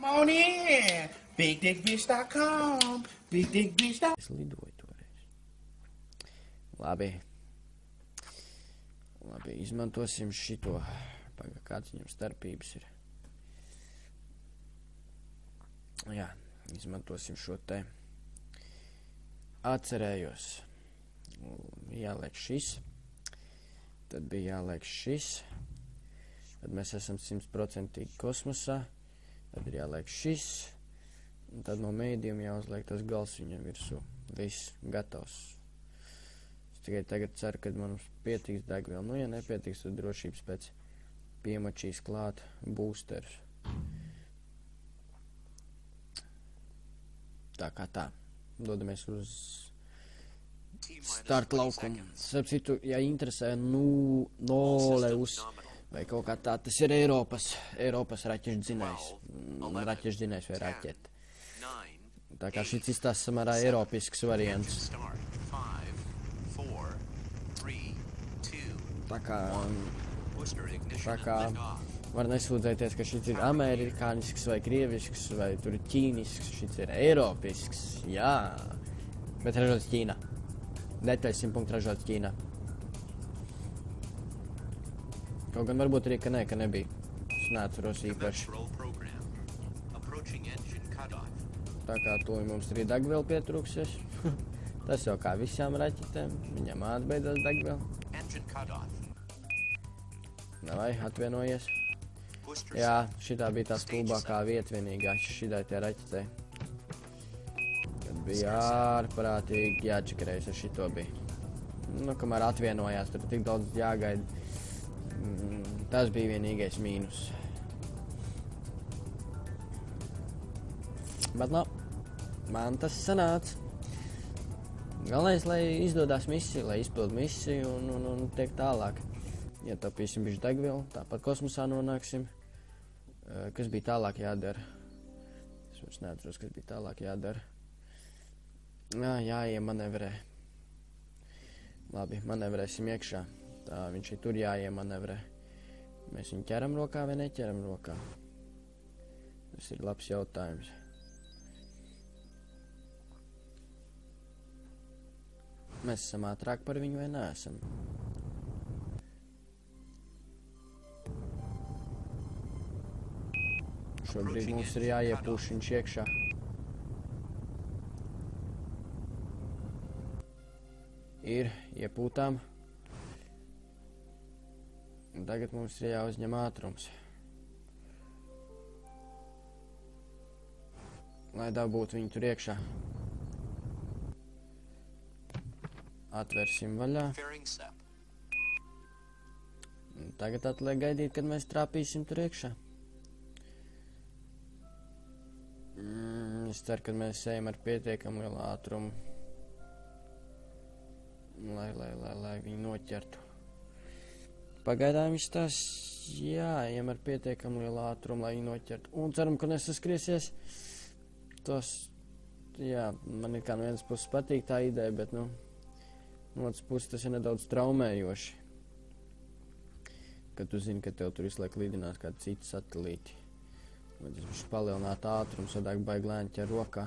on in. BigDickBitch.com. BigDickBitch.com. Es lidoju toreiz. Labi, izmantosim šito. Pagā, kāds viņam starpības ir. Jā, izmantosim šo te. Atcerējos. Jāliek šis. Tad bija jāliek šis. Tad mēs esam 100% kosmosā. Tad ir jāliek šis. Un tad no mēdījuma jāuzliek tas gals viņam virsū. Viss gatavs. Es tikai tagad ceru, ka man pietiks degviela. Nu, ja nepietiks, tad drošības pēc piemačīs klāt boosterus. Tā kā tā. Dodamies uz starta laukumu. Starp citu, ja interesē, Noleus vai kaut kā tā, tas ir Eiropas raķešu dzinējs vai raķete. Tā kā šis izstāsts samērā eiropisks variants. Tā kā var nesūdzēties, ka šis ir amerikānisks vai krievisks vai tur ķīnisks, šis ir eiropisks, jā. Bet ražots Ķīnā. Detaļas 100% ražots Ķīnā. Kaut gan varbūt arī, ka nebija. Es neatceros īpaši. Tā kā to mums arī degviela pietrūksies. Tas jau kā visām raķetēm. Viņam atbeidzās degviela. Vai, atvienojies. Jā, šitā bija tā stulbākā vieta vienīgā šitai tie raķetei. Kad bija ārprātīgi jāčakarējas ar šito bija. Nu, kamēr atvienojās, tur tik daudz jāgaida. Tas bija vienīgais mīnus. Bet no, man tas sanāca. Galvenais, lai izdodās misija, lai izpild misiju un tiek tālāk. Ietaupīsim bišķi degvielu, tāpat kosmosā nonāksim. Kas bija tālāk jādara? Es vairs neatceros, kas bija tālāk jādara. Jāiemanevrē. Labi, manevrēsim iekšā. Tā, viņš ir tur jāiemanevrē. Mēs viņu ķeram rokā vai neķeram rokā? Tas ir labs jautājums. Mēs esam ātrāk par viņu vai neesam? Šobrīd mums ir jāiepūš viņš iekšā. Ir iepūtām. Un tagad mums ir jāuzņem ātrums. Lai dabūtu viņu tur iekšā. Atversim vaļā. Un tagad atliek gaidīt, kad mēs trāpīsim tur iekšā. Es ceru, ka mēs ejam ar pietiekam lielu ātrumu. Lai viņu noķertu. Pagaidām viņš tās, ejam ar pietiekam lielu ātrumu, lai viņu noķertu. Un ceram, ka nesaskriesies. Man ir kā no vienas puses patīk tā ideja, bet, no otras puses tas ir nedaudz traumējoši. Kad tu zini, ka tev tur visu laiku lidinās kādi citi satelīti. Vai tas viņš palielināt ātrumu, sadāk baigi lēņķi ar rokā.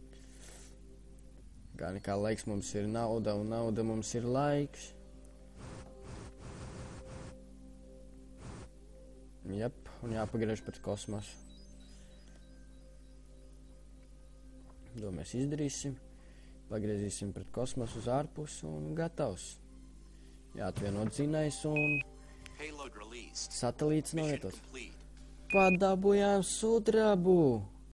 Kā nekā laiks mums ir nauda, un nauda mums ir laiks. Jep, un jāpagriež pret kosmosu. To mēs izdarīsim. Pagriezīsim pret kosmosu uz ārpusi un gatavs. Jāatvienot dzinējs un satelīts novietots. Padabujām sudrabu!